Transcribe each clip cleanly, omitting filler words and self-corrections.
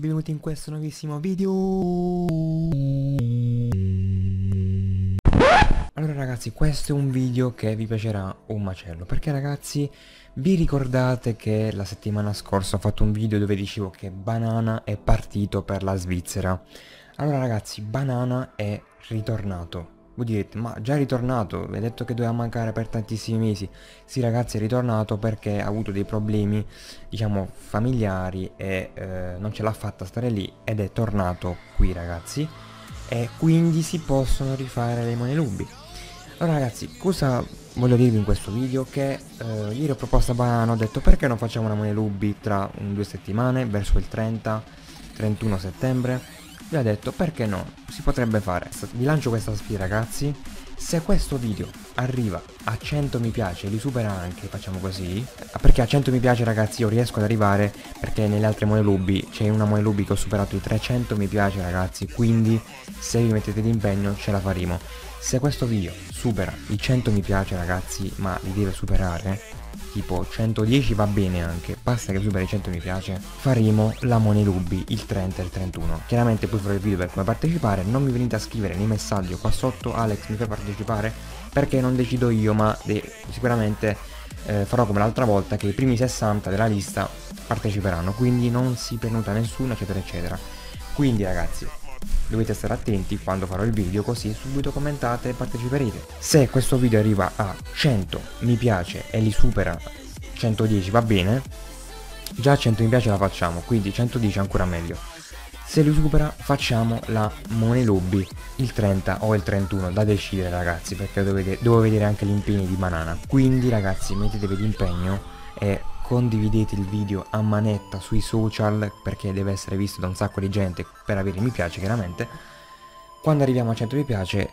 benvenuti in questo nuovissimo video. Allora ragazzi, questo è un video che vi piacerà un macello, perché ragazzi vi ricordate che la settimana scorsa ho fatto un video dove dicevo che Banana è partito per la Svizzera. Allora ragazzi, Banana è ritornato. Voi direte, ma già è ritornato, vi ha detto che doveva mancare per tantissimi mesi. Sì ragazzi, è ritornato perché ha avuto dei problemi, diciamo, familiari e non ce l'ha fatta stare lì ed è tornato qui ragazzi. E quindi si possono rifare le monelubi. Allora ragazzi, cosa voglio dirvi in questo video? Che ieri ho proposto a Banana, ho detto perché non facciamo una monelubi tra 2 settimane, verso il 30-31 settembre. Vi ha detto perché no, si potrebbe fare. Vi lancio questa sfida ragazzi, se questo video arriva a 100 mi piace, li supera anche, facciamo così, perché a 100 mi piace ragazzi io riesco ad arrivare, perché nelle altre monelubi c'è una monelubi che ho superato i 300 mi piace ragazzi, quindi se vi mettete d'impegno ce la faremo. Se questo video supera i 100 mi piace ragazzi, ma li deve superare, tipo 110 va bene anche, basta che superi i 100 mi piace, faremo la monelubi il 30 e il 31. Chiaramente poi farò il video per come partecipare, non mi venite a scrivere nei messaggi qua sotto Alex mi fai partecipare, perché non decido io, ma sicuramente farò come l'altra volta che i primi 60 della lista parteciperanno, quindi non si permuta nessuno eccetera eccetera. Quindi ragazzi dovete stare attenti quando farò il video, così subito commentate e parteciperete. Se questo video arriva a 100 mi piace e li supera 110 va bene, già a 100 mi piace la facciamo, quindi 110 ancora meglio. Se li supera facciamo la monelubi il 30 o il 31, da decidere ragazzi, perché devo vedere anche gli impegni di Banana. Quindi ragazzi mettetevi d'impegno e condividete il video a manetta sui social, perché deve essere visto da un sacco di gente per avere mi piace chiaramente. Quando arriviamo a 100 mi piace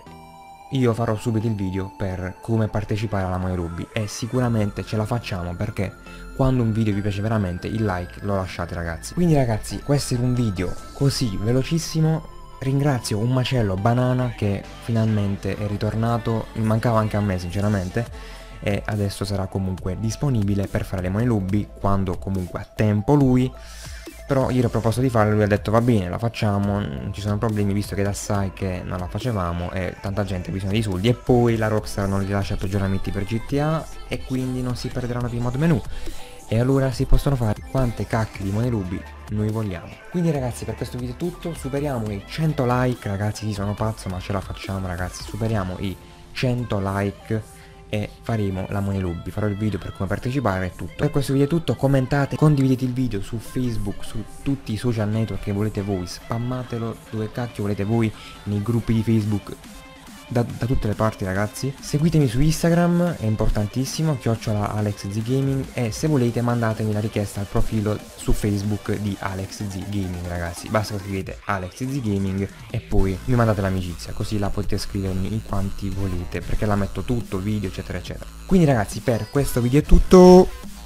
io farò subito il video per come partecipare alla monelubi e sicuramente ce la facciamo, perché quando un video vi piace veramente il like lo lasciate ragazzi. Quindi ragazzi questo era un video così velocissimo. Ringrazio un macello Banana che finalmente è ritornato, mi mancava anche a me sinceramente, e adesso sarà comunque disponibile per fare le monelubi quando comunque ha tempo lui. Però io ho proposto di farlo, lui ha detto va bene la facciamo, non ci sono problemi, visto che da sai che non la facevamo e tanta gente ha bisogno di soldi, e poi la Rockstar non gli lascia peggioramenti per GTA e quindi non si perderanno più i mod menu, e allora si possono fare quante cacche di monelubi noi vogliamo. Quindi ragazzi per questo video è tutto, superiamo i 100 like ragazzi, sì sono pazzo ma ce la facciamo ragazzi, superiamo i 100 like e faremo la monelubi, farò il video per come partecipare e tutto. Per questo video è tutto, commentate, condividete il video su Facebook, su tutti i social network che volete voi, spammatelo dove cacchio volete voi, nei gruppi di Facebook, da tutte le parti ragazzi. Seguitemi su Instagram, è importantissimo, @AlexZGaming, e se volete mandatemi la richiesta al profilo su Facebook di AlexZGaming ragazzi, basta che scrivete AlexZGaming e poi mi mandate l'amicizia, così la potete scrivermi in quanti volete, perché la metto tutto, video eccetera eccetera. Quindi ragazzi per questo video è tutto,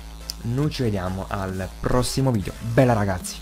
noi ci vediamo al prossimo video, bella ragazzi.